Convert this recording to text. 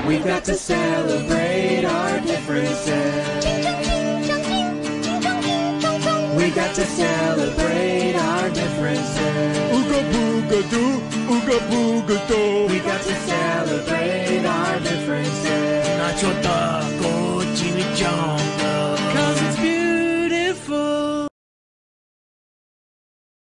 We've got to celebrate our differences. We've got to celebrate our differences. Ooga booga doo, ooga booga doo. We've got to celebrate our differences. Not your